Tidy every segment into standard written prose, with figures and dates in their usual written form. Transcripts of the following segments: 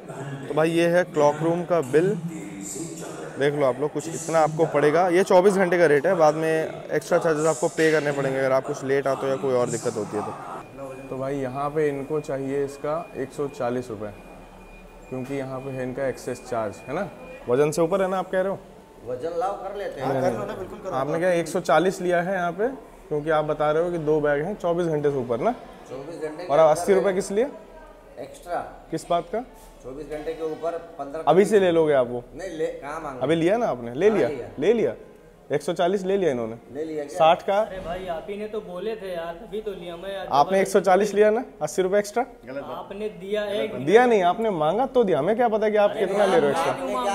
तो भाई ये है क्लॉक रूम का बिल, देख लो आप लोग, कुछ इतना आपको पड़ेगा। ये 24 घंटे का रेट है, बाद में एक्स्ट्रा चार्जेस आपको पे करने पड़ेंगे अगर आप कुछ लेट आते हो या कोई और दिक्कत होती है तो भाई यहाँ पे इनको चाहिए इसका 140 रुपये, क्योंकि यहाँ पे है इनका एक्सेस चार्ज है ना। वजन से ऊपर है ना, आप कह रहे हो? वजन लाओ कर लेते हैं। बिल्कुल करो। आपने क्या 140 लिया है यहाँ पे, क्योंकि आप बता रहे हो कि 2 बैग हैं 24 घंटे से ऊपर ना। 24 घंटे और 80 रुपये किस लिए एक्स्ट्रा? किस बात का? 24 घंटे के ऊपर 15। अभी से ले लोगे आप वो? नहीं ले, कहाँ मांगा? अभी लिया ना आपने? ले लिया 140 ले लिया इन्होंने। ले लिया 60 का। अरे भाई आप ही ने तो बोले थे यार, तभी तो लिया मैं। आपने 140 लिया ना, 80 रुपये एक्स्ट्रा आपने दिया। एक दिया नहीं, आपने मांगा तो दिया। हमें क्या पता कि आप कितना ले रहे हो एक्स्ट्रा।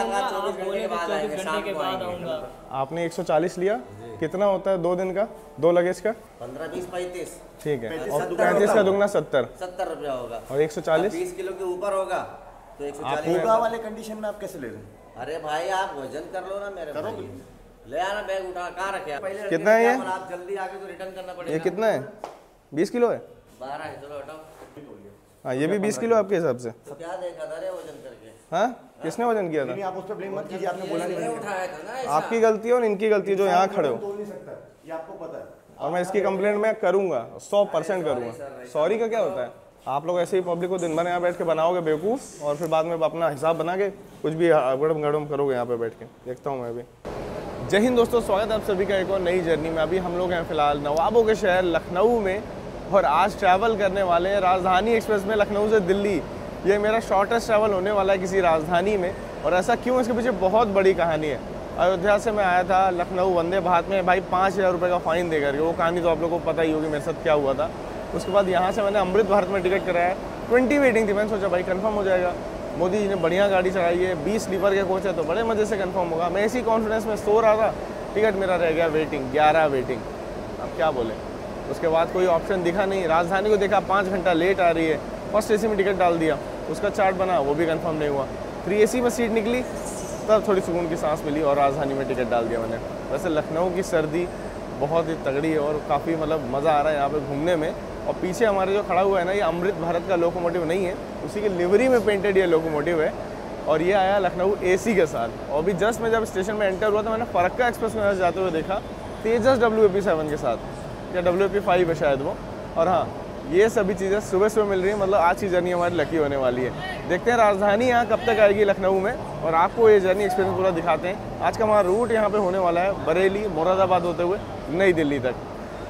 24 घंटे के बाद आऊंगा। आपने 140 लिया, कितना होता है 2 दिन का, 2 लगेज का? 15, 20, 35। ठीक है, और 35 का दुगना 70 रुपया होगा। और 140 20 किलो के ऊपर होगा तो 140। होगा वाले कंडीशन में आप कैसे ले रहे हैं? अरे भाई आप वजन कर लो ना मेरे भाई। ले आना बैग उठा, कहाँ रखे आप? कितना है ये? आप जल्दी आके तो रिटर्न करना पड़ेगा। ये कितना है? 20 किलो है? 12 है, चलो हटाओ। हाँ, ये भी 20 किलो आपके हिसाब से? तो क्या देखा था रे वजन करके? हाँ, किसने वजन किया था? आप उस पर ब्लेम मत कीजिए, आपने बोला नहीं। उठाया था ना। आपकी गलती है और इनकी गलती है जो यहाँ खड़े हो। तोड़ नहीं सकता, ये आपको पता है। और मैं इसकी कंप्लेंट मैं करूंगा, 100% करूंगा। सॉरी का क्या होता है? आप लोग ऐसे ही पब्लिक को दिन भर यहाँ बैठ के बनाओगे बेवकूफ़, और फिर बाद में अपना हिसाब बना के कुछ भी गड़म गड़म करोगे यहाँ पे बैठ के। देखता हूँ मैं अभी। जय हिंद दोस्तों, स्वागत है आप सभी का एक और नई जर्नी में। अभी हम लोग हैं फिलहाल नवाबों के शहर लखनऊ में, और आज ट्रैवल करने वाले हैं राजधानी एक्सप्रेस में लखनऊ से दिल्ली। ये मेरा शॉर्टेस्ट ट्रैवल होने वाला है किसी राजधानी में, और ऐसा क्यों, इसके पीछे बहुत बड़ी कहानी है। अयोध्या से मैं आया था लखनऊ वंदे भारत में, भाई 5000 रुपये का फ़ाइन दे करके। वो कहानी तो आप लोगों को पता ही होगी मेरे साथ क्या हुआ था। उसके बाद यहाँ से मैंने अमृत भारत में टिकट कराया, 20 वेटिंग थी। मैंने सोचा भाई कंफर्म हो जाएगा, मोदी जी ने बढ़िया गाड़ी चलाई है, 20 स्लीपर के कोच है तो बड़े मज़े से कंफर्म होगा। मैं इसी कॉन्फिडेंस में सो रहा था, टिकट मेरा रह गया वेटिंग, 11 वेटिंग। अब क्या बोले। उसके बाद कोई ऑप्शन दिखा नहीं, राजधानी को देखा 5 घंटा लेट आ रही है, फर्स्ट AC में टिकट डाल दिया, उसका चार्ट बना, वो भी कंफर्म नहीं हुआ। 3 AC में सीट निकली, तब थोड़ी सुकून की सांस मिली और राजधानी में टिकट डाल दिया मैंने। वैसे लखनऊ की सर्दी बहुत ही तगड़ी है और काफ़ी मतलब मज़ा आ रहा है यहाँ पे घूमने में। और पीछे हमारे जो खड़ा हुआ है ना, ये अमृत भारत का लोकोमोटिव नहीं है, उसी की लिवरी में पेंटेड ये लोकोमोटिव है, और ये आया लखनऊ AC के साथ। और अभी जस्ट मैं जब स्टेशन में एंटर हुआ तो मैंने फरक्का एक्सप्रेस में जाते हुए देखा तेजस WAP7 के साथ, या WAP5 है शायद वो। और हाँ, ये सभी चीज़ें सुबह सुबह मिल रही है, मतलब आज की जर्नी हमारी लकी होने वाली है। देखते हैं राजधानी यहाँ कब तक आएगी लखनऊ में, और आपको ये जर्नी एक्सपीरियंस पूरा दिखाते हैं। आज का हमारा रूट यहाँ पे होने वाला है बरेली मुरादाबाद होते हुए नई दिल्ली तक।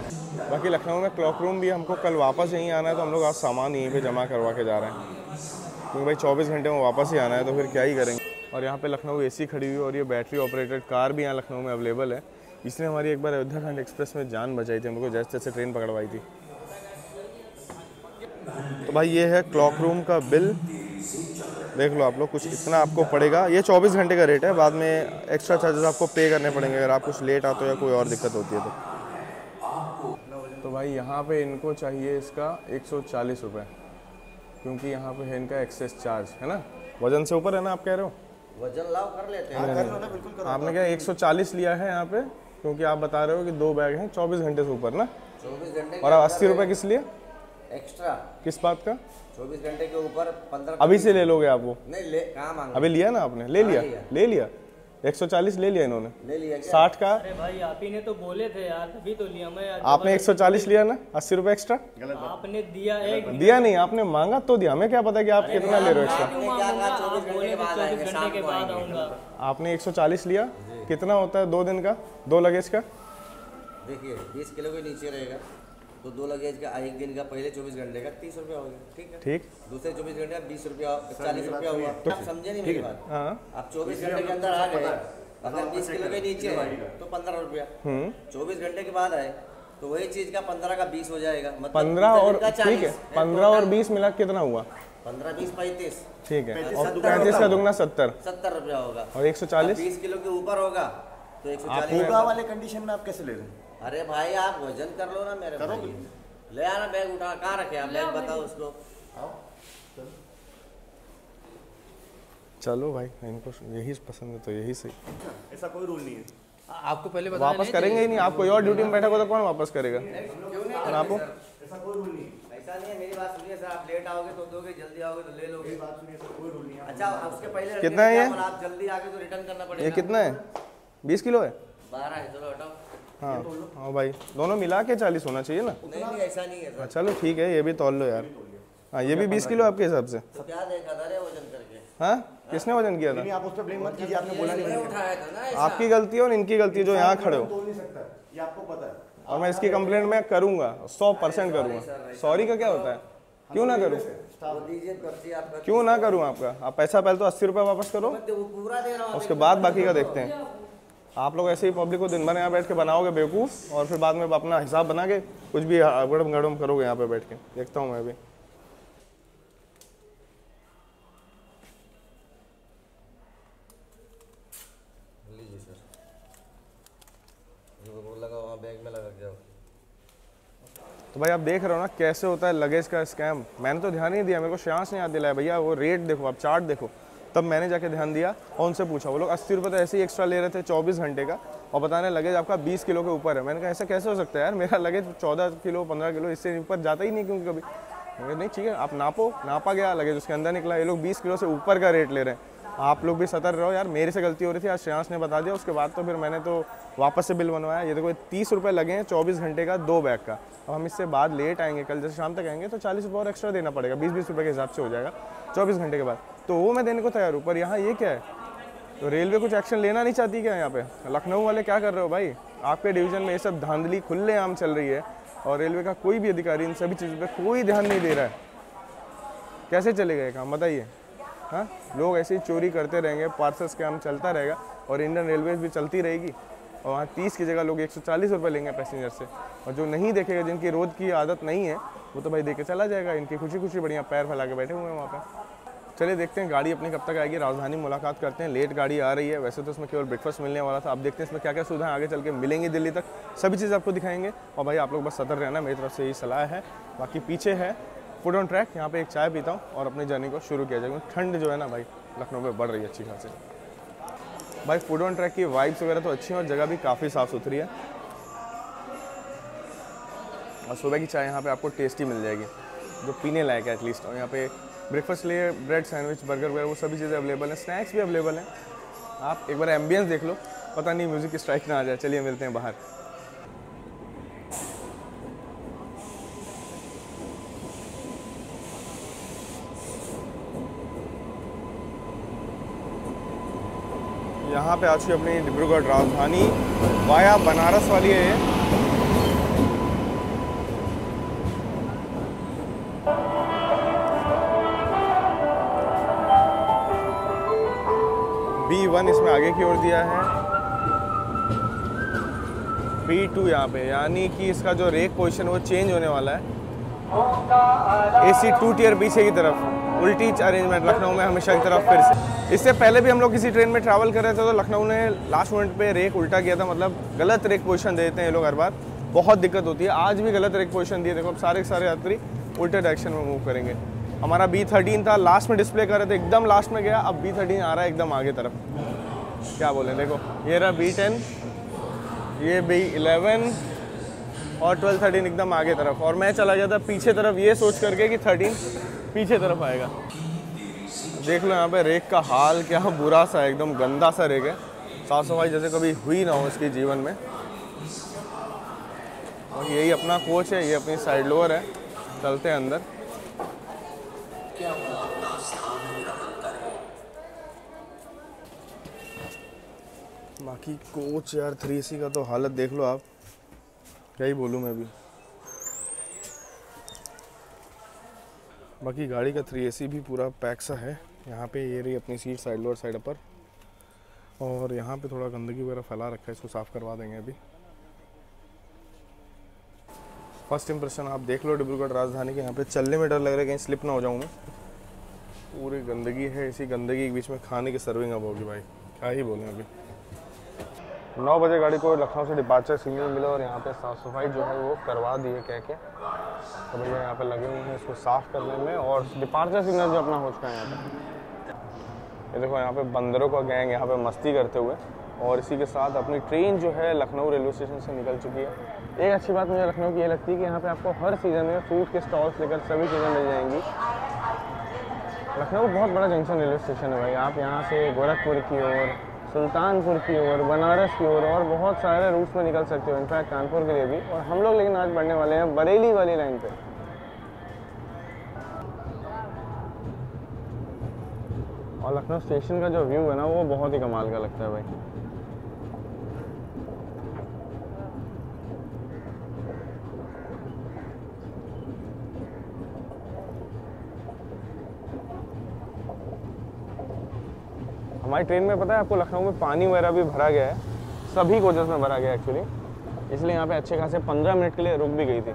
बाकी लखनऊ में क्लॉक रूम भी हमको कल वापस यहीं आना है, तो हम लोग आज सामान यहीं पे जमा करवा के जा रहे हैं, क्योंकि भाई 24 घंटे में वापस ही आना है, तो फिर क्या ही करेंगे। और यहाँ पे लखनऊ AC खड़ी हुई है, और ये बैटरी ऑपरेटेड कार भी यहाँ लखनऊ में अवेलेबल है। इसने हमारी एक बार अयोध्या खंड एक्सप्रेस में जान बचाई थी, हमको जैसे तैसे ट्रेन पकड़वाई थी। तो भाई ये है क्लॉक रूम का बिल, देख लो आप लोग, कुछ इतना आपको पड़ेगा। ये 24 घंटे का रेट है, बाद में एक्स्ट्रा चार्जेस आपको पे करने पड़ेंगे अगर आप कुछ लेट आते हो या कोई और दिक्कत होती है तो भाई यहाँ पे इनको चाहिए इसका 140 रुपये, क्योंकि यहाँ पे है इनका एक्सेस चार्ज है ना। वजन से ऊपर है ना, आप कह रहे हो? वजन लाओ कर लेते हैं। बिल्कुल करो। आपने क्या 140 लिया है यहाँ पे, क्योंकि आप बता रहे हो कि 2 बैग हैं 24 घंटे से ऊपर ना। 24 घंटे और 80 रुपये किस लिए? एक्स्ट्रा। किस बात का? 24 घंटे के ऊपर 15। अभी से ले लोगे आप वो? नहीं ले, कहाँ मांगा? अभी लिया ना आपने? ले लिया 140 ले लिया इन्होंने। ले लिया 60 का। अरे भाई आप ही ने तो बोले थे यार, तभी तो लिया मैं। आपने 140 लिया ना, 80 रुपये एक्स्ट्रा आपने दिया। एक दिया नहीं, आपने मांगा तो दिया। हमें क्या पता कि आप कितना ले रहे हो एक्स्ट्रा। 24 घंटे के बाद आऊंगा। आपने 140 लिया, कितना होता है 2 दिन का, 2 लगेज का? देखिए 20 किलो के नीचे रहेगा तो 2 लगेज का एक दिन का, पहले 24 घंटे का 30 रुपया हो गया, ठीक है। ठीक। दूसरे 24 घंटे का 20 रुपया, 40 रुपया हुआ। आप समझे नहीं मेरी बात? हाँ। आप 24 घंटे के अंदर आ गए, अगर 20 किलो के नीचे है तो 15 रुपया। 24 घंटे के बाद आए तो वही चीज का 15 का 20 हो जाएगा, मतलब 15 और ठीक है, 15 और 20 मिला कितना हुआ? 15, 20, 35। ठीक है, और 35 का दुगना 70 रुपया होगा। और 140 20 किलो के ऊपर होगा तो 140। होगा वाले कंडीशन में आप कैसे ले रहे हैं? अरे भाई आप वजन कर लो ना मेरे भाई। ले आना बैग उठा, कहाँ रखे आप बैग, बताओ उसको। चलो भाई, इनको यही पसंद है तो यही सही। ऐसा कोई रूल नहीं है। आपको पहले वापस करेंगे ही नहीं, आप कोई और ड्यूटी में बैठा हो तो कौन वापस करेगा? ऐसा कोई रूल नहीं है। ऐसा नहीं है मेरी बात सुनिए सर, आप लेट आओगे तो दोगे, जल्दी आओगे तो ले लोगे। बात सुनिए सर, कोई रूल नहीं है। अच्छा उसके पहले कितना है ये? आप जल्दी आगे तो रिटर्न करना पड़ेगा। ये कितना है? 20 किलो है? 12 है, चलो हटाओ। हाँ हाँ भाई, दोनों मिला के 40 होना चाहिए ना। नहीं ऐसा नहीं है सर। चलो ठीक है, ये भी तौल लो यार। हाँ ये भी 20 किलो आपके हिसाब से? तो क्या देखा था रे वजन करके? हाँ किसने वजन किया था? नहीं, आप उस पर ब्लेम मत कीजिए, आपने बोला नहीं। उठाया था ना ऐसा। आपकी गलती है और इनकी गलती है जो यहाँ खड़े हो। तोल नहीं सकता, ये आपको पता है। और मैं इसकी कंप्लेंट मैं करूंगा, 100% करूंगा। सॉरी का क्या होता है? क्यों ना करूँ? वो दीजिए पर्ची आपका। क्यों ना करूँ आपका? आप पैसा पहले तो 80 रुपये वापस करो, वो पूरा दे रहा हूँ। उसके बाद बाकी का देखते हैं। आप लोग ऐसे ही पब्लिक को दिन भर यहाँ बैठ के बनाओगे बेवकूफ़, और फिर बाद में अपना हिसाब बना के कुछ भी गड़म गड़म करोगे यहाँ पे बैठ के। देखता हूँ मैं भी। लीजिए सर, जो वो लगा वहाँ बैग में लगा गया। तो भाई आप देख रहे हो ना कैसे होता है लगेज का स्कैम। मैंने तो ध्यान नहीं दिया, मेरे को श्यांस नहीं याद दिलाया भैया। वो रेट देखो, आप चार्ट देखो, तब मैंने जाके ध्यान दिया और उनसे पूछा। वो लोग 80 रुपये तो ऐसे ही एक्स्ट्रा ले रहे थे 24 घंटे का, और बताने लगेज आपका 20 किलो के ऊपर है। मैंने कहा ऐसा कैसे हो सकता है यार, मेरा लगेज 14 किलो 15 किलो इससे ऊपर जाता ही नहीं क्योंकि कभी। मैंने नहीं ठीक है, आप नापो, नापा गया लगेज उसके अंदर निकला। ये लोग 20 किलो से ऊपर का रेट ले रहे हैं। आप लोग भी सतर्क रहो यार। मेरे से गलती हो रही थी, आज श्रेयांश ने बता दिया, उसके बाद तो फिर मैंने तो वापस से बिल बनवाया। ये देखो 30 रुपये लगे हैं 24 घंटे का 2 बैग का। अब हम इससे बाद लेट आएंगे, कल जैसे शाम तक आएंगे तो 40 रुपये और एक्स्ट्रा देना पड़ेगा, 20-20 रुपये के हिसाब से हो जाएगा 24 घंटे के बाद। तो वो मैं देने को तैयार हूँ, पर यहाँ ये क्या है? तो रेलवे कुछ एक्शन लेना नहीं चाहती क्या? यहाँ पे लखनऊ वाले क्या कर रहे हो भाई? आपके डिवीज़न में ये सब धांधली खुलेआम चल रही है और रेलवे का कोई भी अधिकारी इन सभी चीज़ों पे कोई ध्यान नहीं दे रहा है। कैसे चलेगा ये काम बताइए? हाँ, लोग ऐसे ही चोरी करते रहेंगे, पार्सल स्कैम चलता रहेगा और इंडियन रेलवेज भी चलती रहेगी। और वहाँ 30 की जगह लोग 140 रुपये लेंगे पैसेंजर से। और जो नहीं देखेगा, जिनकी रोज़ की आदत नहीं है, वो तो भाई दे के चला जाएगा। इनकी खुशी खुशी बढ़िया पैर फैला के बैठे हुए हैं वहाँ पे। चलिए देखते हैं गाड़ी अपनी कब तक आएगी। राजधानी मुलाकात करते हैं। लेट गाड़ी आ रही है, वैसे तो इसमें केवल ब्रेकफास्ट मिलने वाला था। अब देखते हैं इसमें क्या क्या सुविधाएं आगे चल के मिलेंगी दिल्ली तक, सभी चीज़ आपको दिखाएंगे। और भाई आप लोग बस सतर्क रहना, मेरी तरफ से यही सलाह है। बाकी पीछे है फूड ऑन ट्रैक, यहाँ पे एक चाय पीता हूँ और अपनी जर्नी को शुरू किया जाएगा। ठंड जो है ना भाई लखनऊ में बढ़ रही है अच्छी खासी। भाई फूड ऑन ट्रैक की वाइब्स वगैरह तो अच्छी हैं और जगह भी काफ़ी साफ़ सुथरी है। और सुबह की चाय यहाँ पे आपको टेस्टी मिल जाएगी, जो पीने लायक है एटलीस्ट। और यहाँ पे ब्रेकफास्ट लिए ब्रेड सैंडविच बर्गर वगैरह वो सभी चीज़ें अवेलेबल हैं। स्नैक्स भी अवेलेबल हैं। आप एक बार एम्बियंस देख लो, पता नहीं म्यूज़िक की स्ट्राइक ना आ जाए। चलिए मिलते हैं बाहर। यहाँ पे आ चुकी अपनी डिब्रूगढ़ राजधानी वाया बनारस वाली है ये। B1 इसमें आगे की ओर दिया है, B2 यहाँ पे, यानी कि इसका जो रेक पोजीशन वो चेंज होने वाला है। AC 2 टियर पीछे की तरफ, उल्टी अरेंजमेंट लखनऊ में हमेशा की तरफ। फिर से इससे पहले भी हम लोग किसी ट्रेन में ट्रैवल कर रहे थे तो लखनऊ ने लास्ट मिनट पे रेक उल्टा किया था, मतलब गलत रेक पोजीशन दे देते हैं ये लोग हर बार, बहुत दिक्कत होती है। आज भी गलत रेक पोजीशन दिए, देखो अब सारे यात्री उल्टे डायरेक्शन में मूव करेंगे। हमारा B13 था, लास्ट में डिस्प्ले कर रहे थे, एकदम लास्ट में गया। अब B13 आ रहा है एकदम आगे तरफ। क्या बोले, देखो ये रहा B10, ये B11 और 12 13 एकदम आगे तरफ। और मैं चला गया था पीछे तरफ ये सोच करके कि 13 पीछे तरफ आएगा। देख लो यहाँ पे रेक का हाल क्या बुरा सा है, एकदम गंदा सा रेक है। साफ सफाई जैसे कभी हुई ना हो इसके जीवन में। और यही अपना कोच है, ये अपनी साइड लोअर है। चलते हैं अंदर। बाकी कोच यार 3AC का तो हालत देख लो आप, क्या ही बोलूँ मैं भी। बाकी गाड़ी का 3AC भी पूरा पैक सा है। यहाँ पे ये रही अपनी seat, side lower side upper. और यहाँ पे थोड़ा गंदगी वगैरह फैला रखा है, इसको साफ़ करवा देंगे अभी। फर्स्ट इंप्रेशन आप देख लो डिब्रूगढ़ राजधानी के। यहाँ पे चलने में डर लग रहा है कहीं स्लिप ना हो जाऊँ मैं। पूरी गंदगी है, इसी गंदगी के बीच में खाने की सर्विंग अब होगी भाई, क्या ही बोलें अभी। 9 बजे गाड़ी को लखनऊ से डिपार्चर सिग्नल मिला और यहाँ पे साफ़ सफाई जो है वो करवा दी है कह के। तो भैया यहाँ पे लगे हुए हैं इसको साफ़ करने में। और डिपार्चर सिग्नल जो अपना हो चुका है यहाँ पे। ये देखो यहाँ पे बंदरों का गैंग यहाँ पे मस्ती करते हुए और इसी के साथ अपनी ट्रेन जो है लखनऊ रेलवे स्टेशन से निकल चुकी है। एक अच्छी बात मुझे लखनऊ की ये लगती है कि यहाँ पे आपको हर सीज़न में फ्रूट के स्टॉल्स लेकर सभी चीज़ें मिल जाएंगी। लखनऊ बहुत बड़ा जंक्शन रेलवे स्टेशन है भाई। आप यहाँ से गोरखपुर की ओर, सुल्तानपुर की ओर, बनारस की ओर और बहुत सारे रूट्स में निकल सकते हो, इनफैक्ट कानपुर के लिए भी। और हम लोग लेकिन आज बढ़ने वाले हैं बरेली वाली लाइन पे। और लखनऊ स्टेशन का जो व्यू है ना वो बहुत ही कमाल का लगता है भाई। हमारी ट्रेन में पता है आपको लखनऊ में पानी वगैरह भी भरा गया है, सभी कोचेस में भरा गया है एक्चुअली, इसलिए यहाँ पे अच्छे खासे 15 मिनट के लिए रुक भी गई थी।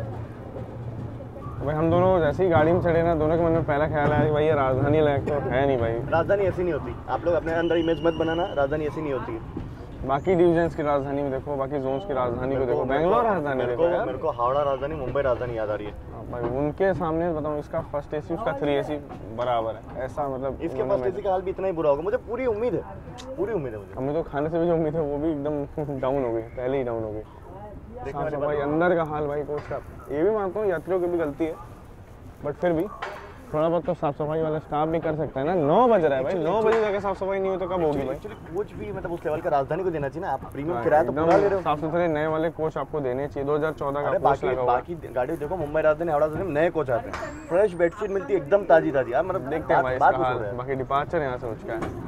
भाई हम दोनों जैसे ही गाड़ी में चढ़े ना, दोनों के मन में पहला ख्याल आया कि भाई ये राजधानी लायक तो है नहीं भाई। राजधानी ऐसी नहीं होती, आप लोग अपने अंदर इमेज मत बनाना, राजधानी ऐसी नहीं होती है। बाकी डिविजन्स की राजधानी में देखो, बाकी जोन्स की राजधानी को देखो, बेंगलोर राजधानी देखो यार। मेरे को हावड़ा राजधानी, मुंबई राजधानी याद आ रही है। भाई उनके सामने बताऊँ, इसका फर्स्ट एसी उसका 3 AC बराबर है, ऐसा मतलब इसके पास किसी का हाल भी इतना ही बुरा होगा, मुझे पूरी उम्मीद है, पूरी उम्मीद है मुझे। हमें तो खाने से भी जो उम्मीद है वो भी एकदम डाउन हो गई, पहले ही डाउन हो गई। साफ सफाई, अंदर का हाल भाई कोच का, ये भी मानता हूँ यात्रियों की भी गलती है, बट फिर भी थोड़ा बहुत तो साफ सफाई वाला स्टाफ भी कर सकता है ना। 9 बज रहा है भाई, 9 बजे जाके साफ सफाई नहीं हो तो कब होगी भाई। एक्चुअली कोच भी मतलब उस लेवल का राजधानी को देना चाहिए ना, आप प्रीमियम किराया तो पूरा ले रहे हो। साफ सुथरे नए वाले कोच आपको देने चाहिए। 2014 का कोच लगा हुआ। बाकी गाड़ी देखो, मुंबई राजधानी, हावड़ा राजधानी में नए कोच आते हैं, फ्रेश बेडशीट मिलती है एकदम ताजी ताजी यार, मतलब देखते हैं भाई बात इसका कुछ हो रहा हाल। है। बाकी डिपार्चर यहाँ से हो चुका है।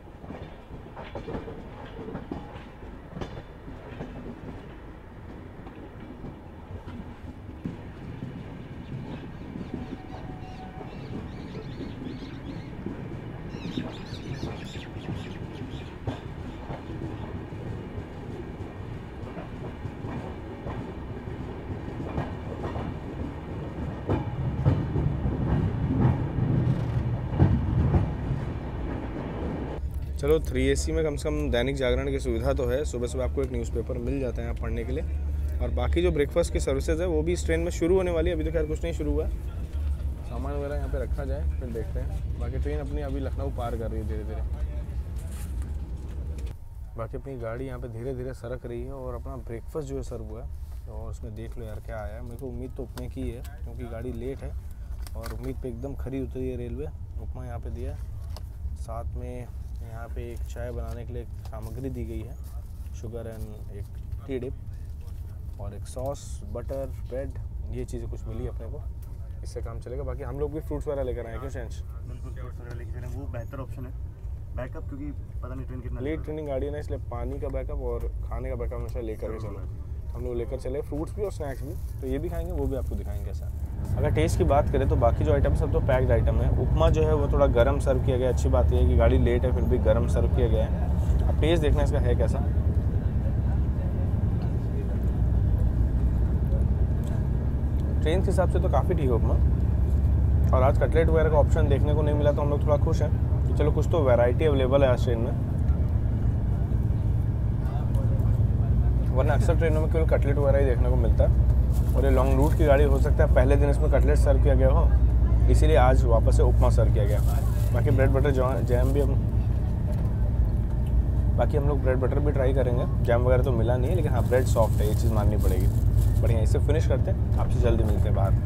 चलो 3 AC में कम से कम दैनिक जागरण की सुविधा तो है, सुबह सुबह आपको एक न्यूज़पेपर मिल जाता है यहाँ पढ़ने के लिए। और बाकी जो ब्रेकफास्ट की सर्विसेज है वो भी इस ट्रेन में शुरू होने वाली है, अभी तो खैर कुछ नहीं शुरू हुआ है। सामान वगैरह यहाँ पे रखा जाए फिर देखते हैं। बाकी ट्रेन अपनी अभी लखनऊ पार कर रही है धीरे धीरे। बाकी अपनी गाड़ी यहाँ पे धीरे धीरे सरक रही है और अपना ब्रेकफास्ट जो है सर्व हुआ है। और उसमें देख लो यार क्या आया है। मेरे को उम्मीद तो उपमे की है क्योंकि गाड़ी लेट है और उम्मीद पे एकदम खरी उतरी है रेलवे। उपमा यहाँ पे दिया, साथ में यहाँ पे एक चाय बनाने के लिए एक सामग्री दी गई है, शुगर एंड एक टी डिप और एक सॉस, बटर, ब्रेड, ये चीज़ें कुछ मिली अपने को, इससे काम चलेगा। बाकी हम लोग भी फ्रूट्स वगैरह लेकर आए, क्यों चेंज? बिल्कुल फ्रूट्स वगैरह लेके चलें, वो बेहतर ऑप्शन है। बैकअप क्योंकि पता नहीं ट्रेन कितना लेट ट्रेनिंग गाड़ी है ना, इसलिए पानी का बैकअप और खाने का बैकअप हमेशा लेकर के चलो। हम लोग लेकर चले फ्रूट्स भी और स्नैक्स भी, तो ये भी खाएंगे, वो भी आपको दिखाएंगे कैसा। अगर टेस्ट की बात करें तो बाकी जो आइटम सब तो पैक्ड आइटम है। उपमा जो है वो थोड़ा गर्म सर्व किया गया है। अच्छी बात यह है कि गाड़ी लेट है फिर भी गर्म सर्व किया गया है। अब टेस्ट देखना इसका है कैसा। ट्रेन के हिसाब से तो काफ़ी ठीक है उपमा। और आज कटलेट वगैरह का ऑप्शन देखने को नहीं मिला तो हम लोग थोड़ा खुश हैं कि चलो कुछ तो वैरायटी अवेलेबल है आज ट्रेन में, वरना अक्सर ट्रेनों में केवल कटलेट वगैरह ही देखने को मिलता है। और ये लॉन्ग रूट की गाड़ी हो सकता है पहले दिन इसमें कटलेट सर्व किया गया हो, इसीलिए आज वापस से उपमा सर्व किया गया। बाकी ब्रेड बटर जैम भी हम लोग ब्रेड बटर भी ट्राई करेंगे। जैम वगैरह तो मिला नहीं है, लेकिन हाँ ब्रेड सॉफ्ट है, ये चीज़ माननी पड़ेगी। बढ़िया, इसे फिनिश करते हैं, आपसे जल्दी मिलते हैं बाहर।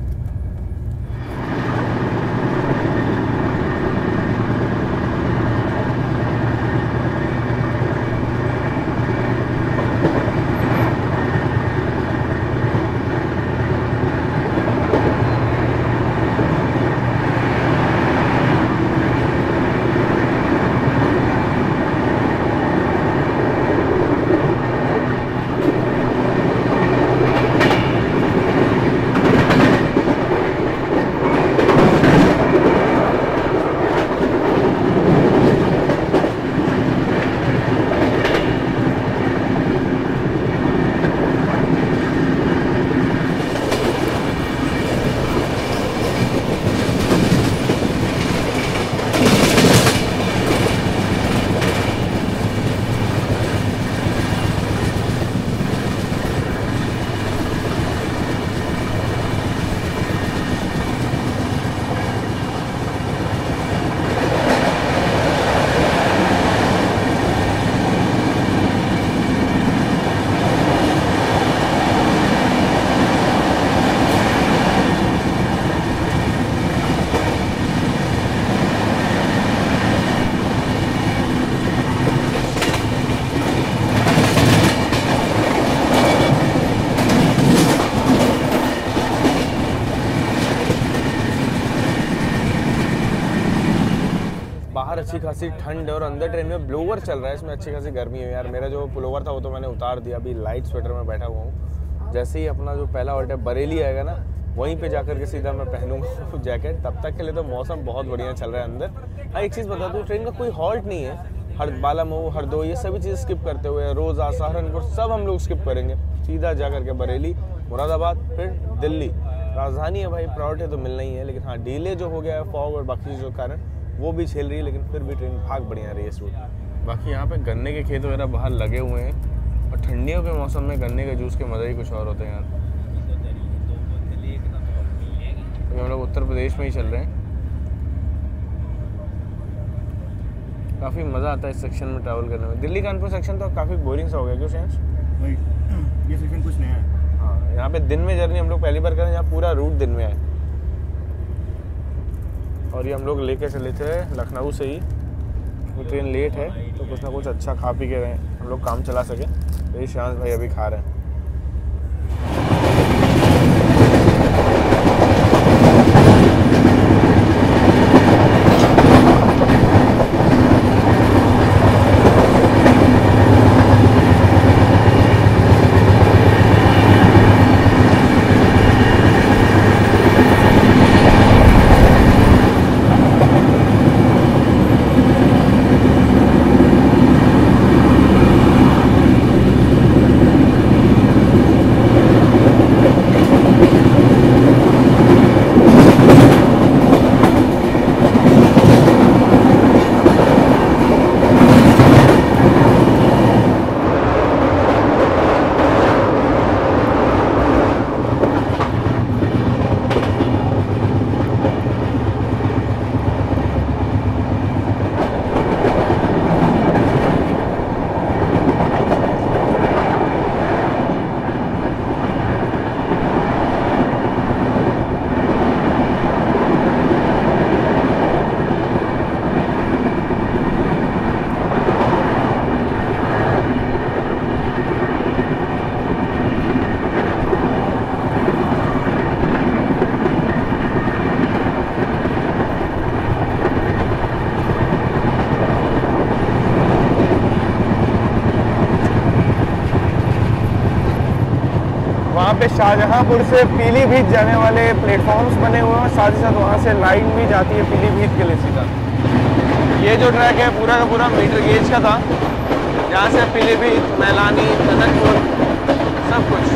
बाहर अच्छी खासी ठंड है और अंदर ट्रेन में ब्लोवर चल रहा है, इसमें अच्छी खासी गर्मी है यार। मेरा जो पुलोवर था वो तो मैंने उतार दिया, अभी लाइट स्वेटर में बैठा हुआ हूँ। जैसे ही अपना जो पहला ऑर्डर बरेली आएगा ना, वहीं पे जाकर के सीधा मैं पहनूंगा जैकेट। तब तक के लिए तो मौसम बहुत बढ़िया चल रहा है अंदर। हाँ, एक चीज़ बता दूँ, ट्रेन का कोई हॉल्ट नहीं है। बालामऊ, हरदोई, ये सभी चीज़ स्किप करते हुए, रोज़ा, सहारनपुर सब हम लोग स्किप करेंगे, सीधा जा करके बरेली, मुरादाबाद, फिर दिल्ली। राजधानी है भाई, प्रायोरिटी तो मिलना ही है। लेकिन हाँ, डिले जो हो गया है फॉग और बाकी चीज़ों के कारण, वो भी झेल रही है, लेकिन फिर भी ट्रेन भाग बढ़िया रही है इस रूट। बाकी यहाँ पे गन्ने के खेत वगैरह बाहर लगे हुए हैं और ठंडियों के मौसम में गन्ने के जूस के मज़े ही कुछ और होते हैं यार। तो हम लोग उत्तर प्रदेश में ही चल रहे हैं। काफ़ी मज़ा आता है इस सेक्शन में ट्रैवल करने में। दिल्ली कानपुर सेक्शन तो काफ़ी बोरिंग सा हो गया, क्यों सेंस? ये सेक्शन कुछ नया है। हाँ, यहाँ पे दिन में जर्नी हम लोग पहली बार कर रहे हैं, यहाँ पूरा रूट दिन में है। और ये हम लोग लेके चले थे लखनऊ से ही, वो ट्रेन लेट है तो कुछ ना कुछ अच्छा खा पी के हम लोग काम चला सके। तो ये शांत भाई अभी खा रहे हैं। वहाँ पे शाहजहांपुर से पीलीभीत जाने वाले प्लेटफॉर्म्स बने हुए हैं, साथ ही साथ वहाँ से लाइन भी जाती है पीलीभीत के लिए सीधा। ये जो ट्रैक है पूरा का पूरा मीटर गेज का था, जहाँ से पीलीभीत, मैलानी, टनकपुर सब कुछ।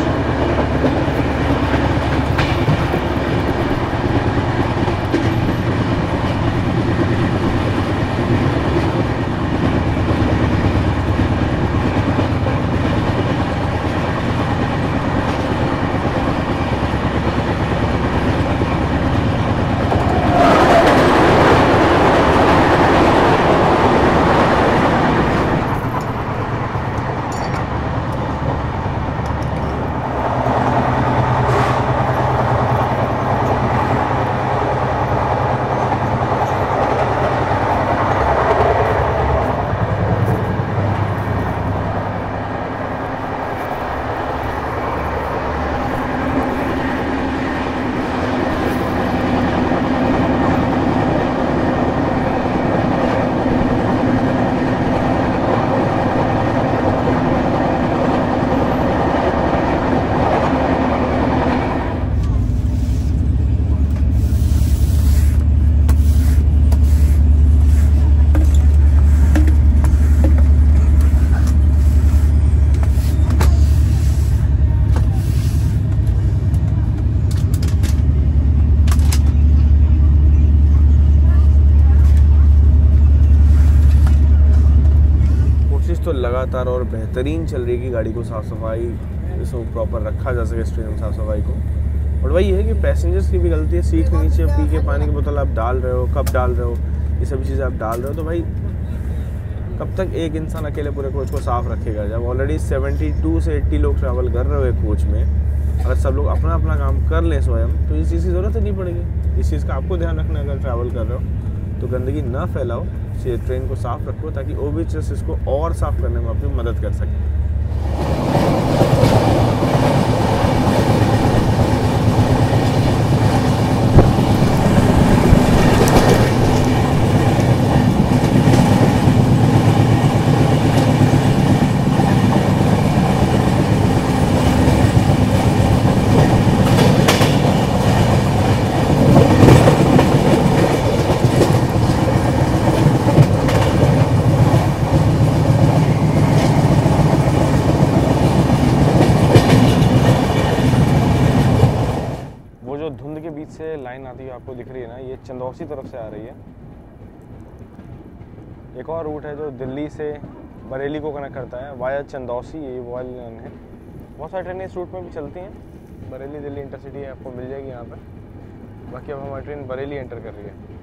तो लगातार और बेहतरीन चल रही है कि गाड़ी को साफ़ सफाई, इसको प्रॉपर रखा जा सके इस ट्रेन में साफ़ सफाई को। और वही है कि पैसेंजर्स की भी गलती है, सीट के नीचे पी के पानी की बोतल आप डाल रहे हो, कप डाल रहे हो, ये सभी चीज़ें आप डाल रहे हो, तो भाई कब तक एक इंसान अकेले पूरे कोच को साफ़ रखेगा? जब ऑलरेडी 72 से 80 लोग ट्रैवल कर रहे हो एक कोच में, अगर सब लोग अपना अपना काम कर लें स्वयं, तो इस चीज़ की ज़रूरत ही नहीं पड़ेगी। इस चीज़ का आपको ध्यान रखना है, अगर ट्रैवल कर रहे हो तो गंदगी ना फैलाओ, ट्रेन को साफ़ रखो ताकि ओबीएच इसको और साफ़ करने में अपनी मदद कर सके। लाइन आती है आपको दिख रही है ना, ये चंदौसी तरफ से आ रही है। एक और रूट है जो दिल्ली से बरेली को कनेक्ट करता है वाया चंदौसी, ये वो वाली लाइन है। बहुत सारी ट्रेनें इस रूट में भी चलती हैं। बरेली दिल्ली इंटरसिटी आपको मिल जाएगी यहाँ पर। बाकी अब हमारी ट्रेन बरेली एंटर कर रही है।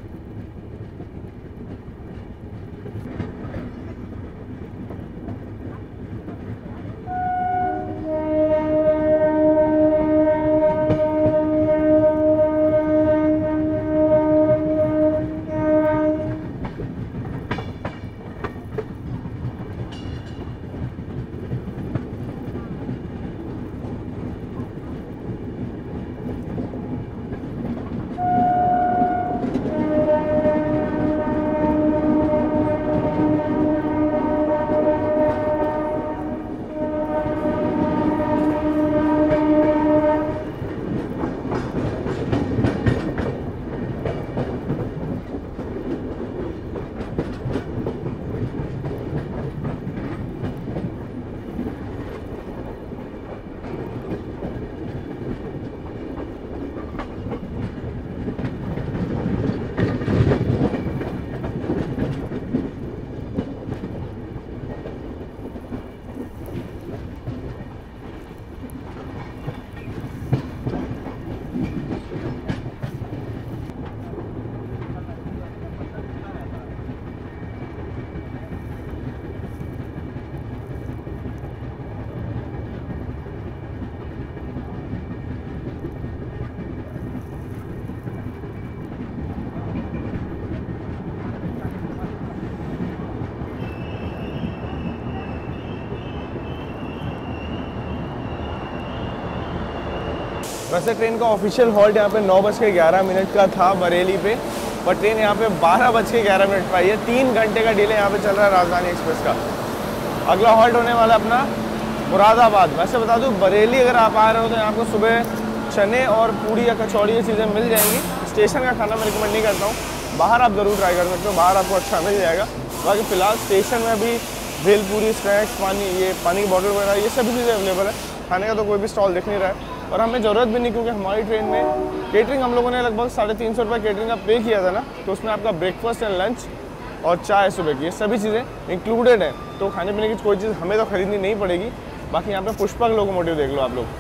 वैसे ट्रेन का ऑफिशियल हॉल्ट यहाँ पे 9:11 का था बरेली पे, पर ट्रेन यहाँ पे 12:11 पर आई है। 3 घंटे का डिले यहाँ पे चल रहा है राजधानी एक्सप्रेस का। अगला हॉल्ट होने वाला अपना मुरादाबाद। वैसे बता दूँ, बरेली अगर आप आ रहे हो तो यहाँ आपको सुबह चने और पूड़ी या कचौड़ी ये चीज़ें मिल जाएंगी। स्टेशन का खाना मैं रिकमेंड नहीं करता हूँ, बाहर आप ज़रूर ट्राई कर सकते हो, बाहर आपको अच्छा मिल जाएगा। बाकी फ़िलहाल स्टेशन में भी भेलपूरी, स्नैक्स, पानी की बॉटल वगैरह ये सभी चीज़ें अवेलेबल है। खाने का तो कोई भी स्टॉल दिख नहीं रहा है और हमें ज़रूरत भी नहीं, क्योंकि हमारी ट्रेन में केटरिंग हम लोगों ने लगभग 350 रुपये केटरिंग का पे किया था ना, तो उसमें आपका ब्रेकफास्ट एंड लंच और चाय सुबह की ये सभी चीज़ें इंक्लूडेड है। तो खाने पीने की कोई चीज़ हमें तो खरीदनी नहीं पड़ेगी। बाकी यहाँ पे पुष्पक लोकोमोटिव देख लो आप लोग।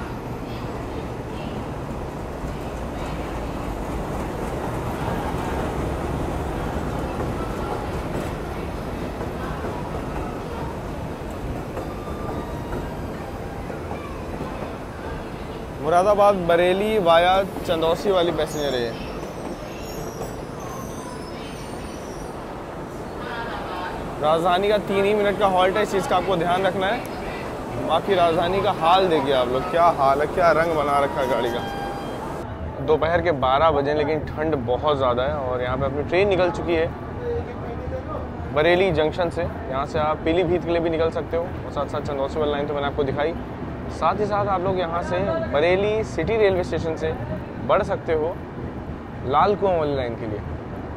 मुरादाबाद बरेली वाया चंदौसी वाली पैसेंजर है। राजधानी का 3 ही मिनट का हॉल्ट है, इस चीज़ का आपको ध्यान रखना है। बाकी राजधानी का हाल देखिए आप लोग, क्या हाल है, क्या रंग बना रखा है गाड़ी का। दोपहर के 12 बजे, लेकिन ठंड बहुत ज़्यादा है और यहाँ पे अपनी ट्रेन निकल चुकी है बरेली जंक्शन से। यहाँ से आप पीलीभीत के लिए भी निकल सकते हो और साथ साथ चंदौसी वाली लाइन तो मैंने आपको दिखाई। साथ ही साथ आप लोग यहाँ से बरेली सिटी रेलवे स्टेशन से बढ़ सकते हो लाल कुआं वाली लाइन के लिए,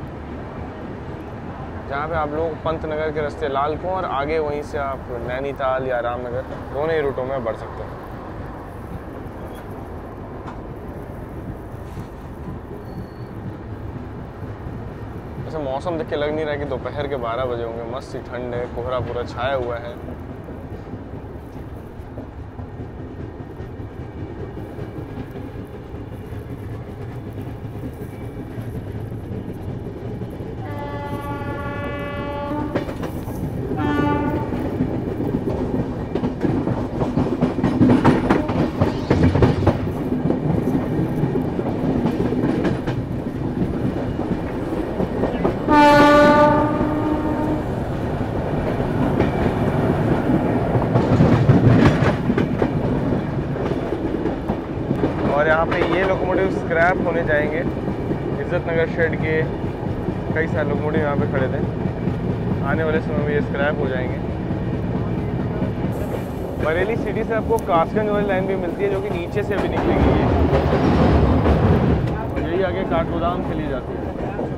जहाँ पे आप लोग पंत नगर के रास्ते लाल कुआं और आगे वहीं से आप नैनीताल या रामनगर दोनों ही रूटों में बढ़ सकते हो। वैसे मौसम देख के लग नहीं रहा कि दोपहर के 12 बजे होंगे। मस्त सी ठंड है, कोहरा पूरा छाया हुआ है। और यहाँ पे ये लोकोमोटिव स्क्रैप होने जाएंगे। इज्जत नगर शेड के कई सारे लोकोमोटिव यहाँ पे खड़े थे, आने वाले समय में ये स्क्रैप हो जाएंगे। बरेली सिटी से आपको कासगंज वाली लाइन भी मिलती है, जो कि नीचे से अभी निकलेगी ये, और यही आगे काठगोदाम के लिए जाती है।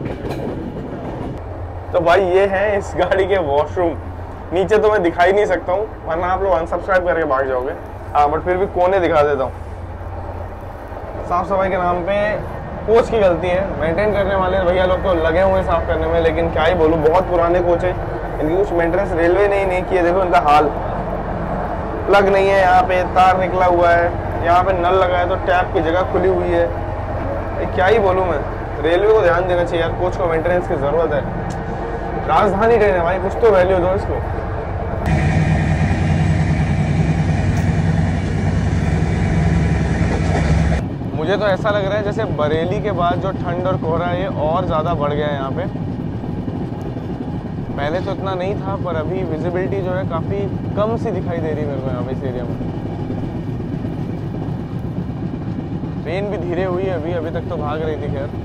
तो भाई ये है इस गाड़ी के वॉशरूम। नीचे तो मैं दिखाई नहीं सकता हूँ, वरना आप लोग अनसब्सक्राइब करके भाग जाओगे। हाँ, बट फिर भी कोने दिखा देता हूँ। साफ सफाई के नाम पे कोच की गलती है। मेंटेन करने वाले भैया लोग तो लगे हुए हैं साफ करने में, लेकिन क्या ही बोलूँ, बहुत पुराने कोच है, इनकी कुछ मेंटेनेंस रेलवे ने ही नहीं किए। देखो इनका हाल, प्लग नहीं है, यहाँ पे तार निकला हुआ है, यहाँ पे नल लगा है तो टैप की जगह खुली हुई है। क्या ही बोलूँ मैं, रेलवे को ध्यान देना चाहिए यार, कोच को मेंटेनेंस की ज़रूरत है। राजधानी ट्रेन है भाई, कुछ तो वैल्यू दो इसको। मुझे तो ऐसा लग रहा है जैसे बरेली के बाद जो ठंड और कोहरा है ये और ज़्यादा बढ़ गया है यहाँ पे। पहले तो इतना नहीं था, पर अभी विजिबिलिटी जो है काफ़ी कम सी दिखाई दे रही है मेरे को यहाँ पे इस एरिया में। ट्रेन भी धीरे हुई है अभी तक तो भाग रही थी खैर।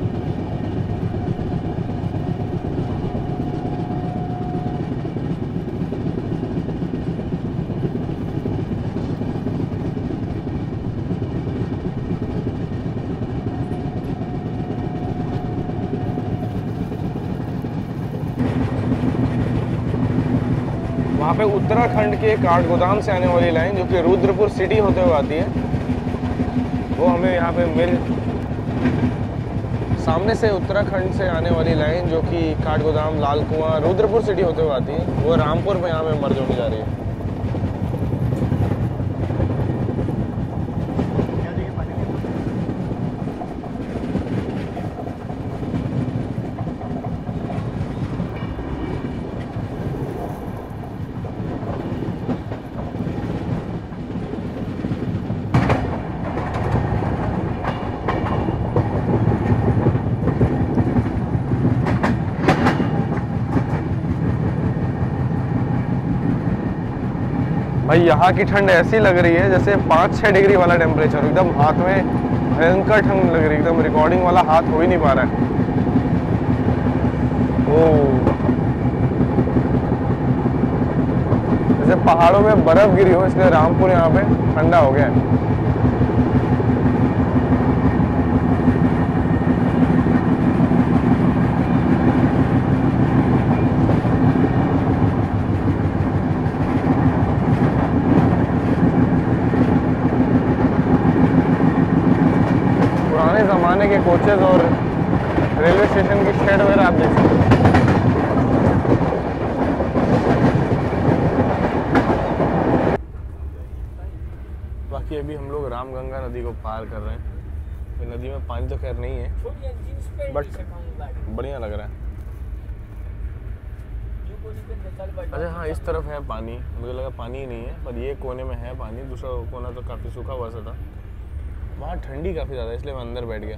वहाँ पे उत्तराखंड के काठगोदाम से आने वाली लाइन जो कि रुद्रपुर सिटी होते हुए आती है, वो हमें यहाँ पे मिल सामने से उत्तराखंड से आने वाली लाइन जो कि काठगोदाम, लाल कुआं, रुद्रपुर सिटी होते हुए आती है, वो रामपुर में यहाँ पे मर्ज होने जा रही है। भाई यहाँ की ठंड ऐसी लग रही है जैसे 5-6 डिग्री वाला टेम्परेचर, एकदम हाथ में भयंकर ठंड लग रही है, एकदम रिकॉर्डिंग वाला हाथ हो ही नहीं पा रहा है। ओ जैसे पहाड़ों में बर्फ गिरी हो, इसलिए रामपुर यहाँ पे ठंडा हो गया है। ज़माने के कोचेस और रेलवे स्टेशन की शेड वगैरह आप देख सकते हैं। बाकी अभी हम लोग रामगंगा नदी को पार कर रहे हैं। तो नदी में पानी तो खैर नहीं है, बट बढ़िया लग रहा है। अच्छा हाँ, इस तरफ है पानी, मुझे लगा पानी ही नहीं है, पर ये कोने में है पानी, दूसरा कोना तो काफ़ी सूखा हुआ सा था। वहाँ ठंडी काफ़ी ज़्यादा, इसलिए मैं अंदर बैठ गया।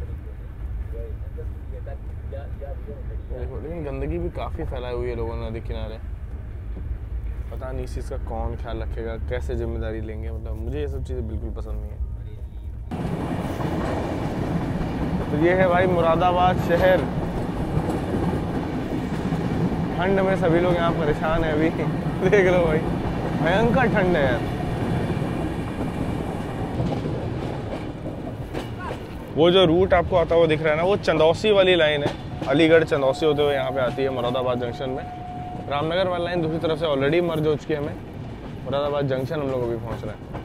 देखो लेकिन गंदगी भी काफ़ी फैलाई हुई है लोगों ने नदी किनारे। पता नहीं इस चीज़ का कौन ख्याल रखेगा, कैसे जिम्मेदारी लेंगे, मतलब मुझे ये सब चीज़ें बिल्कुल पसंद नहीं है। तो ये है भाई मुरादाबाद शहर। ठंड में सभी लोग यहाँ परेशान है अभी। देख लो भाई, भयंकर ठंड है यार। वो जो रूट आपको आता हुआ दिख रहा है ना, वो चंदौसी वाली लाइन है, अलीगढ़ चंदौसी होते हुए यहाँ पे आती है मुरादाबाद जंक्शन में। रामनगर वाली लाइन दूसरी तरफ से ऑलरेडी मर्ज हो चुकी है, हमें मुरादाबाद जंक्शन हम लोग अभी पहुँच रहे हैं।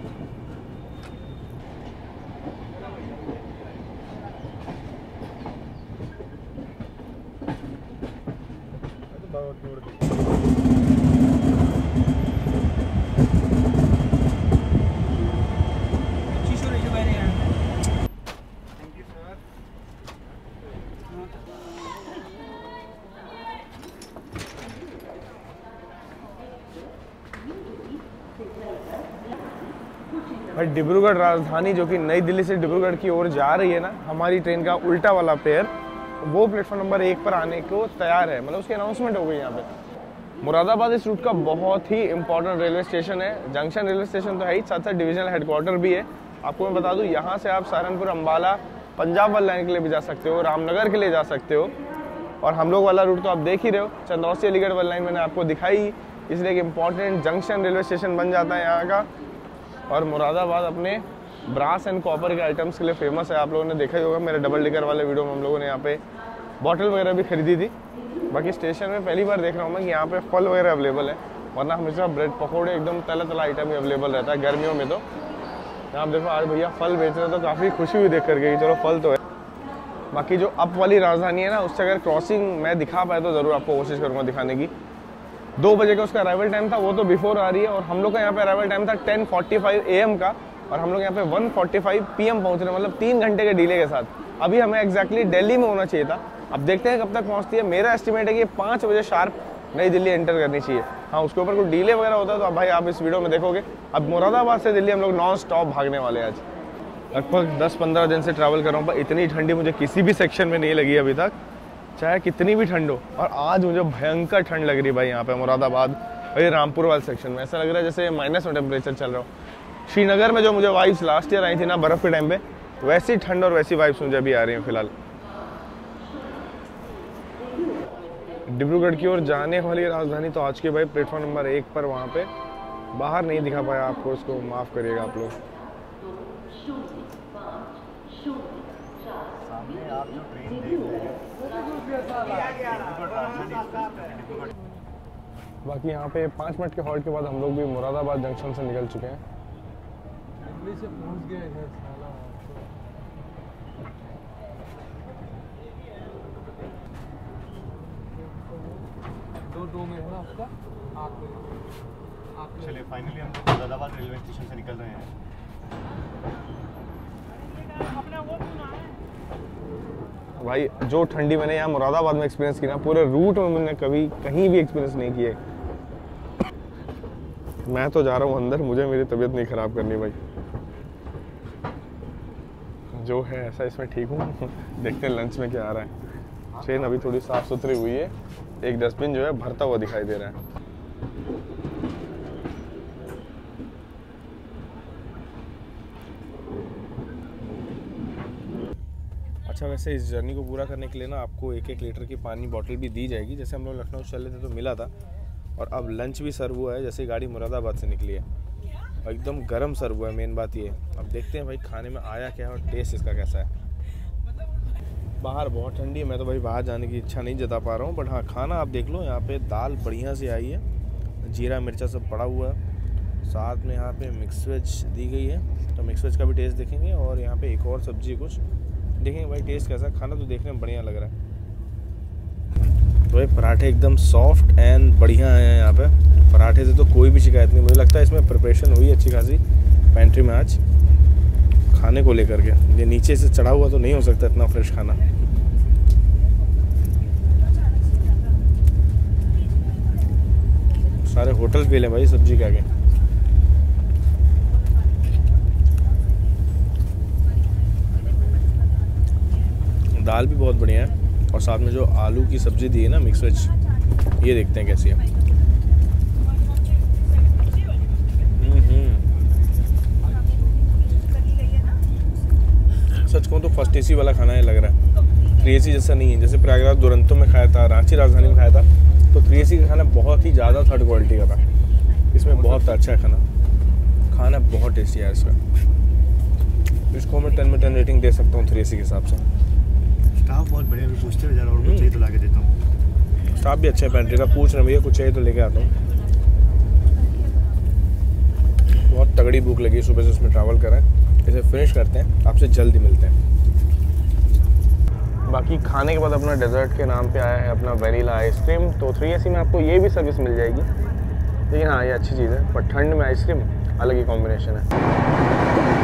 भाई डिब्रूगढ़ राजधानी जो कि नई दिल्ली से डिब्रूगढ़ की ओर जा रही है ना, हमारी ट्रेन का उल्टा वाला पेयर वो प्लेटफॉर्म नंबर 1 पर आने को तैयार है, मतलब उसकी अनाउंसमेंट हो गई यहाँ पे। मुरादाबाद इस रूट का बहुत ही इंपॉर्टेंट रेलवे स्टेशन है। जंक्शन रेलवे स्टेशन तो है ही, साथ साथ डिविजनल हेडक्वार्टर भी है। आपको मैं बता दूं, यहाँ से आप सहारनपुर, अम्बाला, पंजाब वाली लाइन के लिए भी जा सकते हो, रामनगर के लिए जा सकते हो। और हम लोग वाला रूट तो आप देख ही रहे हो, चंदौसी अलीगढ़ वाली लाइन मैंने आपको दिखाई, इसलिए एक इम्पॉर्टेंट जंक्शन रेलवे स्टेशन बन जाता है यहाँ का। और मुरादाबाद अपने ब्रास एंड कॉपर के आइटम्स के लिए फेमस है। आप लोगों ने देखा ही होगा मेरे डबल डिकर वाले वीडियो में, हम लोगों ने यहाँ पे बॉटल वगैरह भी खरीदी थी। बाकी स्टेशन में पहली बार देख रहा हूँ मैं कि यहाँ पे फल वगैरह अवेलेबल है, वरना हमेशा ब्रेड पकौड़े एकदम तला आइटम ही अवेलेबल रहता है गर्मियों में। तो आप देखो आज भैया फल बेच रहे तो काफ़ी खुशी हुई देख करके, चलो फल तो है। बाकी जो अप वाली राजधानी है ना, उससे अगर क्रॉसिंग मैं दिखा पाया तो ज़रूर आपको कोशिश करूँगा दिखाने की। 2 बजे का उसका अराइवल टाइम था, वो तो बिफोर आ रही है। और हम लोग का यहाँ पे अराइवल टाइम था 10:45 AM का, और हम लोग यहाँ पे 1:45 PM पहुँच रहे हैं, मतलब 3 घंटे के डिले के साथ। अभी हमें एग्जैक्टली दिल्ली में होना चाहिए था। अब देखते हैं कब तक पहुँचती है। मेरा एस्टिमेट है कि 5 बजे शार्प नई दिल्ली एंटर करनी चाहिए। हाँ, उसके ऊपर कोई डिले वगैरह होता है तो अब भाई आप इस वीडियो में देखोगे। अब मुरादाबाद से दिल्ली हम लोग नॉन स्टॉप भागने वाले हैं आज। लगभग 10-15 दिन से ट्रैवल कर रहा हूँ, पर इतनी ठंडी मुझे किसी भी सेक्शन में नहीं लगी अभी तक, चाहे कितनी भी ठंड हो। और आज मुझे भयंकर ठंड लग रही है भाई यहाँ पे मुरादाबाद और ये रामपुर वाले सेक्शन में। ऐसा लग रहा है जैसे माइनस में टेम्परेचर चल रहा हो। श्रीनगर में जो मुझे वाइब्स लास्ट ईयर आई थी ना बर्फ़ के टाइम पे, वैसी ठंड और वैसी वाइब्स मुझे अभी आ रही हैं फिलहाल। डिब्रूगढ़ की ओर जाने वाली राजधानी तो आज के भाई प्लेटफॉर्म नंबर 1 पर वहाँ पे बाहर नहीं दिखा पाया आपको, इसको माफ़ करिएगा आप लोग। सामने आप जो ट्रेन देख रहे हैं, बाकी यहाँ पे 5 मिनट के हॉल्ट के बाद हम लोग भी मुरादाबाद जंक्शन से निकल चुके हैं। दो में है ना उसका चलिए फाइनली हम लोग मुरादाबाद रेलवे स्टेशन से निकल रहे हैं। भाई जो ठंडी मैंने यहाँ मुरादाबाद में एक्सपीरियंस की ना, पूरे रूट में मैंने कभी कहीं भी एक्सपीरियंस नहीं किए। मैं तो जा रहा हूँ अंदर, मुझे मेरी तबीयत नहीं खराब करनी भाई। जो है ऐसा इसमें ठीक हूँ। देखते हैं लंच में क्या आ रहा है। ट्रेन अभी थोड़ी साफ सुथरी हुई है, एक डस्टबिन जो है भरता हुआ दिखाई दे रहा है। अच्छा, वैसे इस जर्नी को पूरा करने के लिए ना आपको 1-1 लीटर की पानी बॉटल भी दी जाएगी। जैसे हम लोग लखनऊ चले थे तो मिला था, और अब लंच भी सर्व हुआ है जैसे गाड़ी मुरादाबाद से निकली है, और एकदम गर्म सर्व हुआ है। मेन बात ये है। अब देखते हैं भाई खाने में आया क्या है और टेस्ट इसका कैसा है। बाहर बहुत ठंडी है, मैं तो भाई बाहर जाने की इच्छा नहीं जता पा रहा हूँ। बट हाँ, खाना आप देख लो, यहाँ पे दाल बढ़िया से आई है, जीरा मिर्चा सब पड़ा हुआ है। साथ में यहाँ पे मिक्स वेज दी गई है, तो मिक्स वेज का भी टेस्ट देखेंगे। और यहाँ पे एक और सब्जी कुछ देखेंगे भाई टेस्ट कैसा। खाना तो देखने में बढ़िया लग रहा है। तो भाई पराठे एकदम सॉफ्ट एंड बढ़िया हैं यहाँ पे। पराठे से तो कोई भी शिकायत नहीं। मुझे लगता है इसमें प्रिपरेशन हुई अच्छी खासी पेंट्री में आज खाने को लेकर के। ये नीचे से चढ़ा हुआ तो नहीं हो सकता इतना फ्रेश खाना। सारे होटल फेल हैं भाई सब्जी के आगे। दाल भी बहुत बढ़िया है, और साथ में जो आलू की सब्जी दी है ना मिक्स वेज, ये देखते हैं कैसी है। सच कहूँ तो फर्स्ट एसी वाला खाना है लग रहा है। 3AC जैसा नहीं है। जैसे प्रयागराज दुरंतो में खाया था, रांची राजधानी में खाया था, तो 3AC का खाना बहुत ही ज़्यादा थर्ड क्वालिटी का था। इसमें बहुत अच्छा है खाना बहुत टेस्टी है इसका। इसको मैं 10 में 10 रेटिंग दे सकता हूँ 3AC के हिसाब से। स्टाफ बहुत बढ़िया, भी पूछते हुए जा रहा हूँ, कुछ चाहिए तो ला के देता हूँ। स्टाफ भी अच्छा है पेंट्री का। पूछ रहे भैया कुछ चाहिए तो लेके आता हूँ। बहुत तगड़ी भूख लगी सुबह से, उसमें ट्रैवल कर रहे हैं। इसे फिनिश करते हैं, आपसे जल्दी मिलते हैं। बाकी खाने के बाद अपना डेजर्ट के नाम पे आया है अपना वेनिला आइसक्रीम। तो 3AC में आपको ये भी सर्विस मिल जाएगी, लेकिन हाँ ये अच्छी चीज़ है। पर ठंड में आइसक्रीम अलग ही कॉम्बिनेशन है।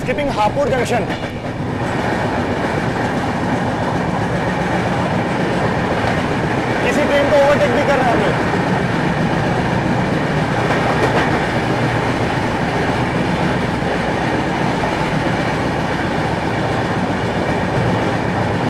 skipping Hapur Junction.